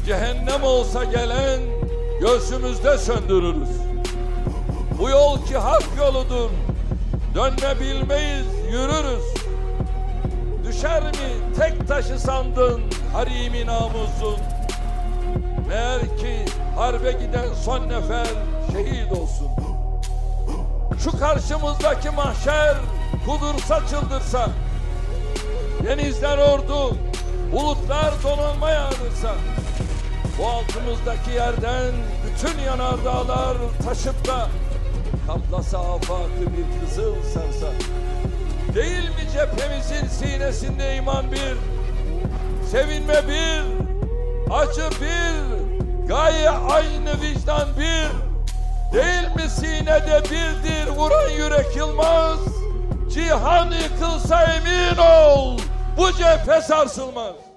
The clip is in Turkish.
cehennem olsa gelen göğsümüzde söndürürüz. Bu yol ki hak yoludur, dönme bilmeyiz, yürürüz. Düşer mi tek taşı sandın harimi namusun? Meğer ki harbe giden son nefer şehit olsun. Şu karşımızdaki mahşer kudursa çıldırsa, denizler ordu, bulutlar donanma yağdırsa, bu altımızdaki yerden bütün yanardağlar taşıp da kaplasa afakı bir kızıl sarsa, değil mi cephemizin sinesinde iman bir, sevinme bir, acı bir, gaye aynı vicdan bir, değil mi sinede birdir vuran yürek yılmaz, cihan yıkılsa emin ol bu cephe sarsılmaz.